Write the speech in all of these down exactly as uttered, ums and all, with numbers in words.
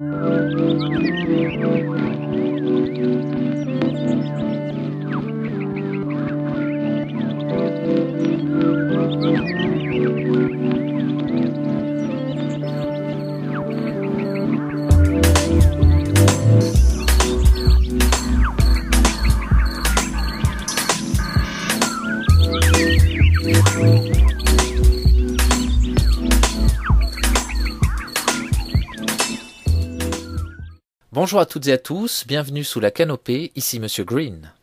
Bonjour à toutes et à tous, bienvenue sous la canopée, ici Monsieur Green.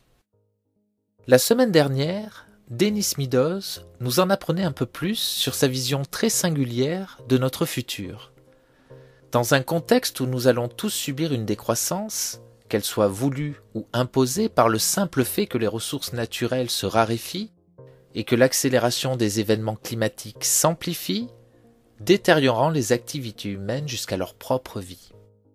La semaine dernière, Denis Meadows nous en apprenait un peu plus sur sa vision très singulière de notre futur. Dans un contexte où nous allons tous subir une décroissance, qu'elle soit voulue ou imposée par le simple fait que les ressources naturelles se raréfient et que l'accélération des événements climatiques s'amplifie, détériorant les activités humaines jusqu'à leur propre vie.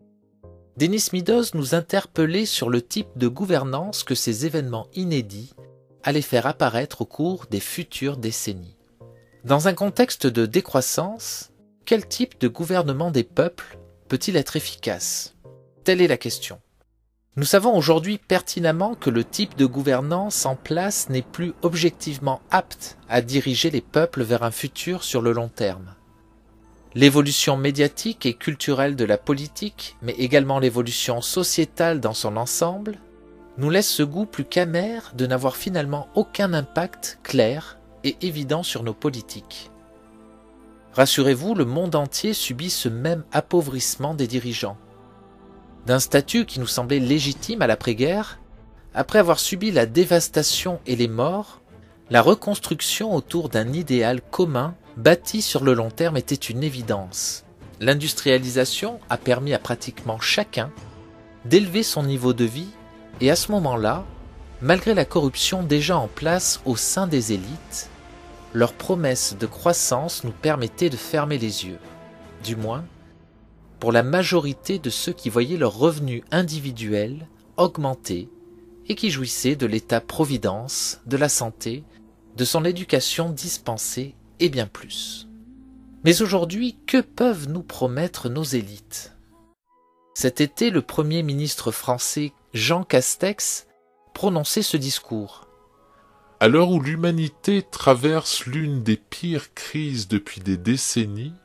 Denis Meadows nous interpellait sur le type de gouvernance que ces événements inédits allaient faire apparaître au cours des futures décennies. Dans un contexte de décroissance, quel type de gouvernement des peuples peut-il être efficace ? Telle est la question. Nous savons aujourd'hui pertinemment que le type de gouvernance en place n'est plus objectivement apte à diriger les peuples vers un futur sur le long terme. L'évolution médiatique et culturelle de la politique, mais également l'évolution sociétale dans son ensemble, nous laisse ce goût plus qu'amer de n'avoir finalement aucun impact clair et évident sur nos politiques. Rassurez-vous, le monde entier subit ce même appauvrissement des dirigeants. D'un statut qui nous semblait légitime à l'après-guerre, après avoir subi la dévastation et les morts, la reconstruction autour d'un idéal commun bâti sur le long terme était une évidence. L'industrialisation a permis à pratiquement chacun d'élever son niveau de vie et à ce moment-là, malgré la corruption déjà en place au sein des élites, leurs promesses de croissance nous permettaient de fermer les yeux, du moins pour la majorité de ceux qui voyaient leurs revenus individuels augmenter et qui jouissaient de l'état-providence, de la santé, de son éducation dispensée et bien plus. Mais aujourd'hui, que peuvent nous promettre nos élites ? Cet été, le Premier ministre français Jean Castex prononçait ce discours. À l'heure où l'humanité traverse l'une des pires crises depuis des décennies,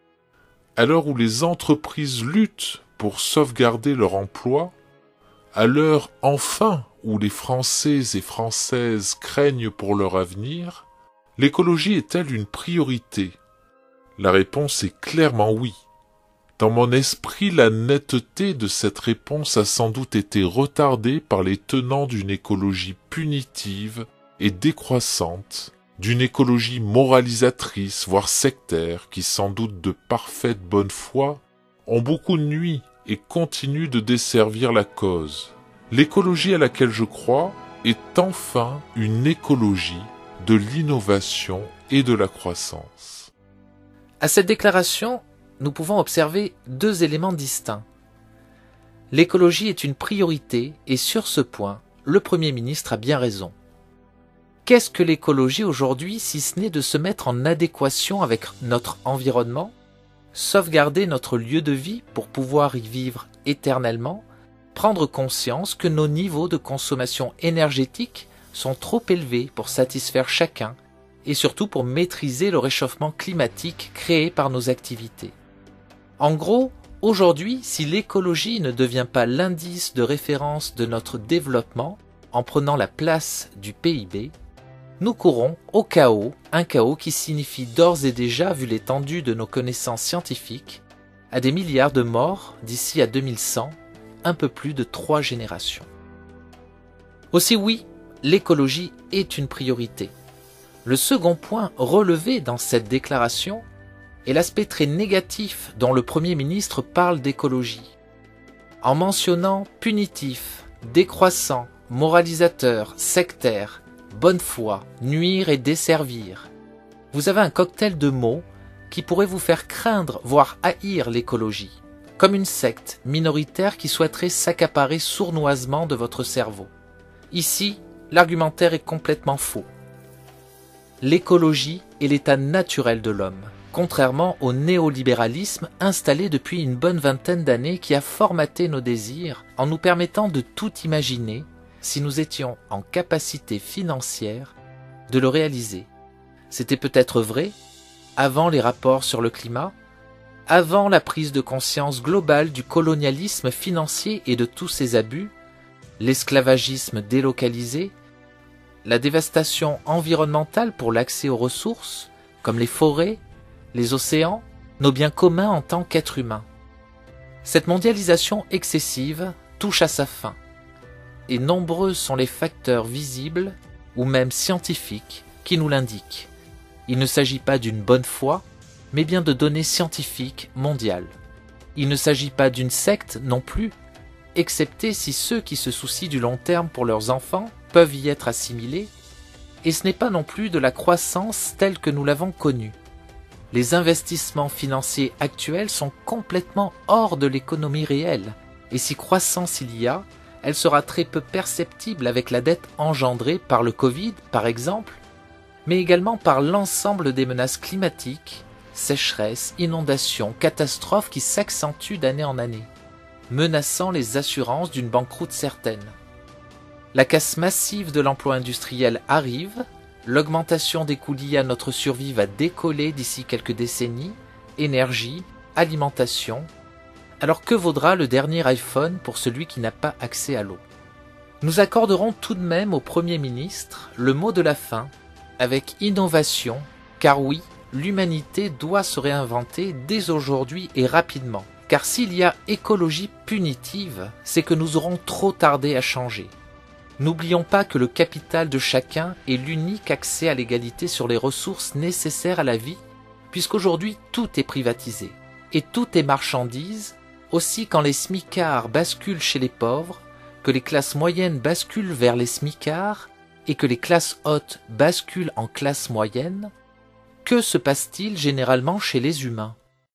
à l'heure où les entreprises luttent pour sauvegarder leur emploi, à l'heure enfin où les Français et Françaises craignent pour leur avenir, l'écologie est-elle une priorité ? La réponse est clairement oui. Dans mon esprit, la netteté de cette réponse a sans doute été retardée par les tenants d'une écologie punitive et décroissante, d'une écologie moralisatrice, voire sectaire, qui sans doute de parfaite bonne foi, ont beaucoup nui et continuent de desservir la cause. L'écologie à laquelle je crois est enfin une écologie de l'innovation et de la croissance. À cette déclaration, nous pouvons observer deux éléments distincts. L'écologie est une priorité et sur ce point, le Premier ministre a bien raison. Qu'est-ce que l'écologie aujourd'hui si ce n'est de se mettre en adéquation avec notre environnement, sauvegarder notre lieu de vie pour pouvoir y vivre éternellement, prendre conscience que nos niveaux de consommation énergétique sont trop élevés pour satisfaire chacun et surtout pour maîtriser le réchauffement climatique créé par nos activités. En gros, aujourd'hui, si l'écologie ne devient pas l'indice de référence de notre développement en prenant la place du P I B, nous courons au chaos, un chaos qui signifie d'ores et déjà, vu l'étendue de nos connaissances scientifiques, à des milliards de morts d'ici à deux mille cent, un peu plus de trois générations. Aussi oui, l'écologie est une priorité. Le second point relevé dans cette déclaration est l'aspect très négatif dont le Premier ministre parle d'écologie. En mentionnant punitif, décroissant, moralisateur, sectaire, bonne foi, nuire et desservir, vous avez un cocktail de mots qui pourrait vous faire craindre, voire haïr l'écologie, comme une secte minoritaire qui souhaiterait s'accaparer sournoisement de votre cerveau. Ici, l'argumentaire est complètement faux. L'écologie est l'état naturel de l'homme, contrairement au néolibéralisme installé depuis une bonne vingtaine d'années qui a formaté nos désirs en nous permettant de tout imaginer si nous étions en capacité financière de le réaliser. C'était peut-être vrai avant les rapports sur le climat, avant la prise de conscience globale du colonialisme financier et de tous ses abus, l'esclavagisme délocalisé, la dévastation environnementale pour l'accès aux ressources, comme les forêts, les océans, nos biens communs en tant qu'êtres humains. Cette mondialisation excessive touche à sa fin, et nombreux sont les facteurs visibles ou même scientifiques qui nous l'indiquent. Il ne s'agit pas d'une bonne foi, mais bien de données scientifiques mondiales. Il ne s'agit pas d'une secte non plus, excepté si ceux qui se soucient du long terme pour leurs enfants peuvent y être assimilés, et ce n'est pas non plus de la croissance telle que nous l'avons connue. Les investissements financiers actuels sont complètement hors de l'économie réelle, et si croissance il y a, elle sera très peu perceptible avec la dette engendrée par le Covid, par exemple, mais également par l'ensemble des menaces climatiques, sécheresses, inondations, catastrophes qui s'accentuent d'année en année, menaçant les assurances d'une banqueroute certaine. La casse massive de l'emploi industriel arrive, l'augmentation des coûts liés à notre survie va décoller d'ici quelques décennies, énergie, alimentation. Alors que vaudra le dernier iPhone pour celui qui n'a pas accès à l'eau? Nous accorderons tout de même au Premier ministre le mot de la fin, avec innovation, car oui, l'humanité doit se réinventer dès aujourd'hui et rapidement. Car s'il y a écologie punitive, c'est que nous aurons trop tardé à changer. N'oublions pas que le capital de chacun est l'unique accès à l'égalité sur les ressources nécessaires à la vie, puisqu'aujourd'hui tout est privatisé. Et tout est marchandise, aussi quand les smicards basculent chez les pauvres, que les classes moyennes basculent vers les smicards, et que les classes hautes basculent en classes moyennes, que se passe-t-il généralement chez les humains?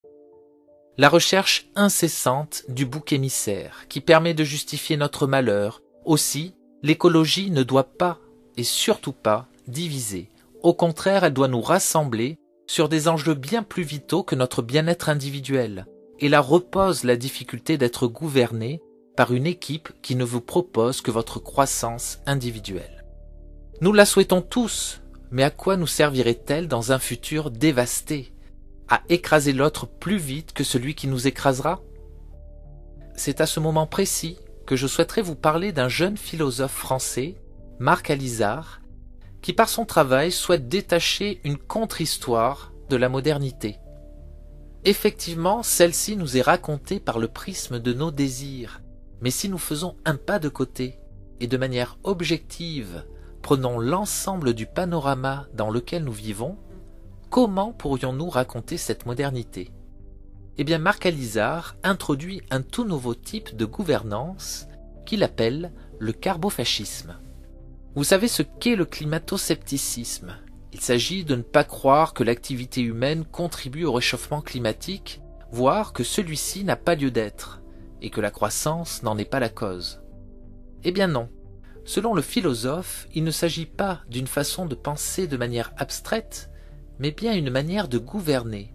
La recherche incessante du bouc émissaire qui permet de justifier notre malheur. Aussi, l'écologie ne doit pas, et surtout pas, diviser. Au contraire, elle doit nous rassembler sur des enjeux bien plus vitaux que notre bien-être individuel. Et là repose la difficulté d'être gouverné par une équipe qui ne vous propose que votre croissance individuelle. Nous la souhaitons tous, mais à quoi nous servirait-elle dans un futur dévasté? À écraser l'autre plus vite que celui qui nous écrasera? C'est à ce moment précis que je souhaiterais vous parler d'un jeune philosophe français, Marc Alizard, qui par son travail souhaite détacher une contre-histoire de la modernité. Effectivement, celle-ci nous est racontée par le prisme de nos désirs, mais si nous faisons un pas de côté et de manière objective, prenons l'ensemble du panorama dans lequel nous vivons, comment pourrions-nous raconter cette modernité? Eh bien, Marc Alizard introduit un tout nouveau type de gouvernance qu'il appelle le carbofascisme. Vous savez ce qu'est le climato-scepticisme? Il s'agit de ne pas croire que l'activité humaine contribue au réchauffement climatique, voire que celui-ci n'a pas lieu d'être, et que la croissance n'en est pas la cause. Eh bien non. Selon le philosophe, il ne s'agit pas d'une façon de penser de manière abstraite, mais bien une manière de gouverner.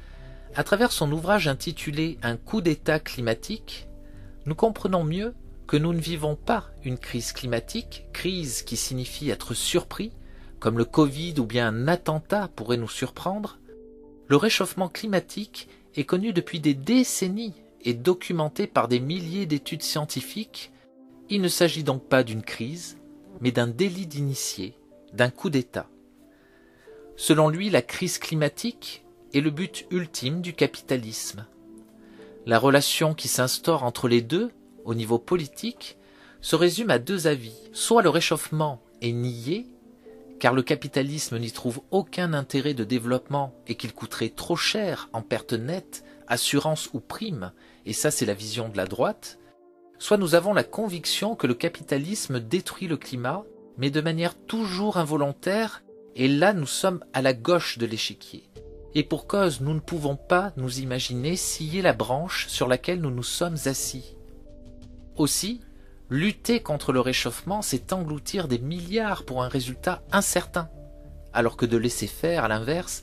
À travers son ouvrage intitulé « Un coup d'État climatique », nous comprenons mieux que nous ne vivons pas une crise climatique, crise qui signifie être surpris, comme le Covid ou bien un attentat pourrait nous surprendre. Le réchauffement climatique est connu depuis des décennies et documenté par des milliers d'études scientifiques. Il ne s'agit donc pas d'une crise, mais d'un délit d'initié, d'un coup d'État. Selon lui, la crise climatique est le but ultime du capitalisme. La relation qui s'instaure entre les deux, au niveau politique, se résume à deux avis. Soit le réchauffement est nié, car le capitalisme n'y trouve aucun intérêt de développement et qu'il coûterait trop cher en perte nette, assurance ou prime, et ça c'est la vision de la droite, soit nous avons la conviction que le capitalisme détruit le climat, mais de manière toujours involontaire, et là nous sommes à la gauche de l'échiquier. Et pour cause, nous ne pouvons pas nous imaginer scier la branche sur laquelle nous nous sommes assis. Aussi, lutter contre le réchauffement, c'est engloutir des milliards pour un résultat incertain, alors que de laisser faire, à l'inverse,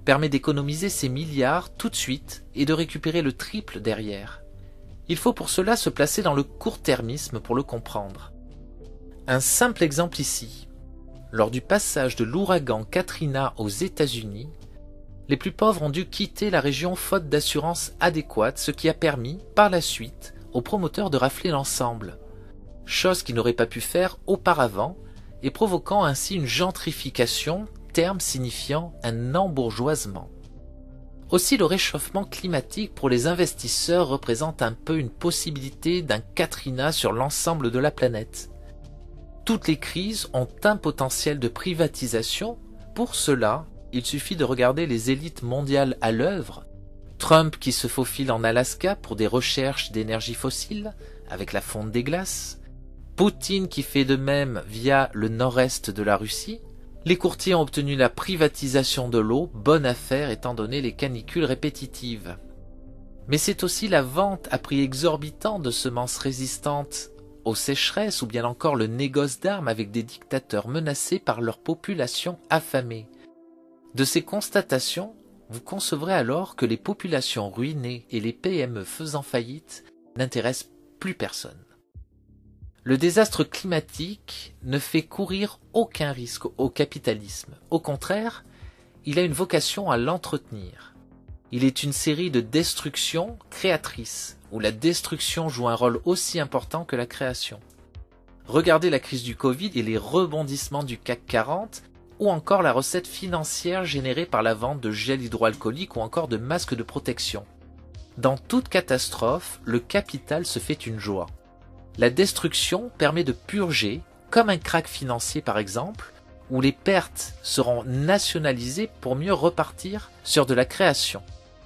permet d'économiser ces milliards tout de suite et de récupérer le triple derrière. Il faut pour cela se placer dans le court-termisme pour le comprendre. Un simple exemple ici. Lors du passage de l'ouragan Katrina aux États-Unis, les plus pauvres ont dû quitter la région faute d'assurance adéquate, ce qui a permis, par la suite, aux promoteurs de rafler l'ensemble, chose qu'ils n'auraient pas pu faire auparavant, et provoquant ainsi une gentrification, terme signifiant un embourgeoisement. Aussi, le réchauffement climatique pour les investisseurs représente un peu une possibilité d'un Katrina sur l'ensemble de la planète. Toutes les crises ont un potentiel de privatisation. Pour cela, il suffit de regarder les élites mondiales à l'œuvre. Trump qui se faufile en Alaska pour des recherches d'énergie fossile, avec la fonte des glaces. Poutine qui fait de même via le nord-est de la Russie. Les courtiers ont obtenu la privatisation de l'eau, bonne affaire étant donné les canicules répétitives. Mais c'est aussi la vente à prix exorbitant de semences résistantes aux sécheresses ou bien encore le négoce d'armes avec des dictateurs menacés par leur population affamée. De ces constatations, vous concevrez alors que les populations ruinées et les P M E faisant faillite n'intéressent plus personne. Le désastre climatique ne fait courir aucun risque au capitalisme. Au contraire, il a une vocation à l'entretenir. Il est une série de destructions créatrices, où la destruction joue un rôle aussi important que la création. Regardez la crise du Covid et les rebondissements du C A C quarante, ou encore la recette financière générée par la vente de gel hydroalcoolique ou encore de masques de protection. Dans toute catastrophe, le capital se fait une joie. La destruction permet de purger, comme un krach financier par exemple, où les pertes seront nationalisées pour mieux repartir sur de la création.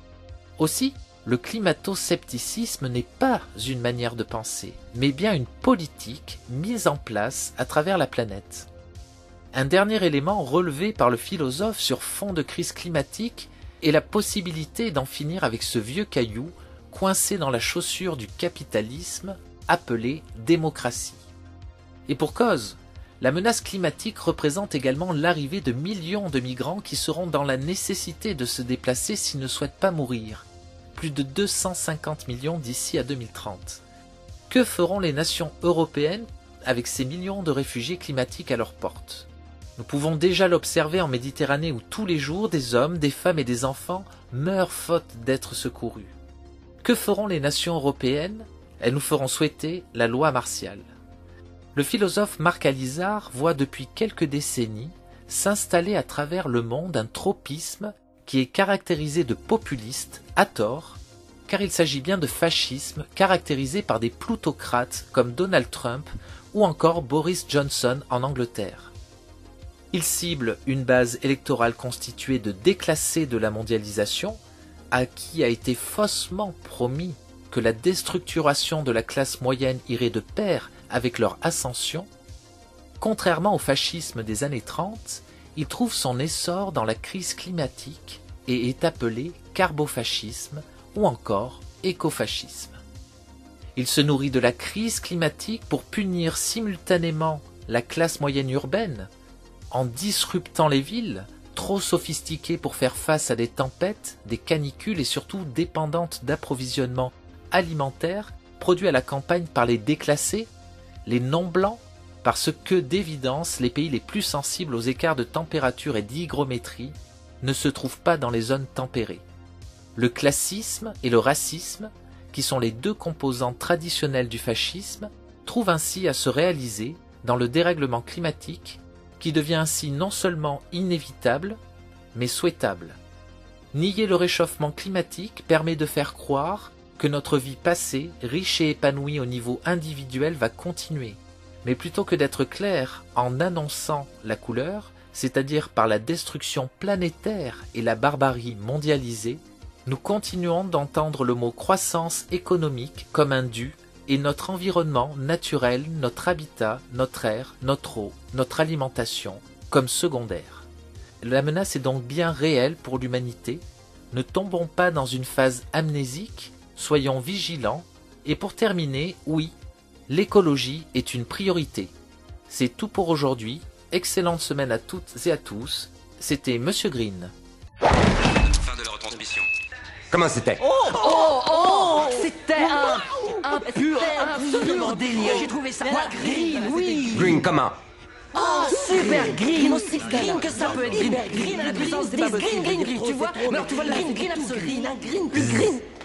Aussi, le climato-scepticisme n'est pas une manière de penser, mais bien une politique mise en place à travers la planète. Un dernier élément relevé par le philosophe sur fond de crise climatique est la possibilité d'en finir avec ce vieux caillou coincé dans la chaussure du capitalisme appelé démocratie. Et pour cause, la menace climatique représente également l'arrivée de millions de migrants qui seront dans la nécessité de se déplacer s'ils ne souhaitent pas mourir. Plus de deux cent cinquante millions d'ici à deux mille trente. Que feront les nations européennes avec ces millions de réfugiés climatiques à leur porte? Nous pouvons déjà l'observer en Méditerranée où tous les jours des hommes, des femmes et des enfants meurent faute d'être secourus. Que feront les nations européennes? Elles nous feront souhaiter la loi martiale. Le philosophe Marc Alizard voit depuis quelques décennies s'installer à travers le monde un tropisme qui est caractérisé de populiste, à tort, car il s'agit bien de fascisme caractérisé par des plutocrates comme Donald Trump ou encore Boris Johnson en Angleterre. Il cible une base électorale constituée de déclassés de la mondialisation, à qui a été faussement promis que la déstructuration de la classe moyenne irait de pair avec leur ascension. Contrairement au fascisme des années trente, il trouve son essor dans la crise climatique et est appelé carbofascisme ou encore écofascisme. Il se nourrit de la crise climatique pour punir simultanément la classe moyenne urbaine, en disruptant les villes, trop sophistiquées pour faire face à des tempêtes, des canicules et surtout dépendantes d'approvisionnements alimentaires produits à la campagne par les déclassés, les non-blancs, parce que d'évidence les pays les plus sensibles aux écarts de température et d'hygrométrie ne se trouvent pas dans les zones tempérées. Le classisme et le racisme, qui sont les deux composantes traditionnelles du fascisme, trouvent ainsi à se réaliser dans le dérèglement climatique qui devient ainsi non seulement inévitable, mais souhaitable. Nier le réchauffement climatique permet de faire croire que notre vie passée, riche et épanouie au niveau individuel, va continuer. Mais plutôt que d'être clair en annonçant la couleur, c'est-à-dire par la destruction planétaire et la barbarie mondialisée, nous continuons d'entendre le mot croissance économique comme un dû et notre environnement naturel, notre habitat, notre air, notre eau, notre alimentation comme secondaire. La menace est donc bien réelle pour l'humanité. Ne tombons pas dans une phase amnésique, soyons vigilants. Et pour terminer, oui, l'écologie est une priorité. C'est tout pour aujourd'hui. Excellente semaine à toutes et à tous. C'était Monsieur Green. transmission. Comment c'était? Oh, oh, oh, c'était un, un pur, un pur délire. J'ai trouvé ça green, oui. Green, comment? Oh, super green, aussi green que ça peut être green. Green à la puissance dix, green, green, green, tu vois? Mais alors tu vois le green, green absolu. Green, green, plus green.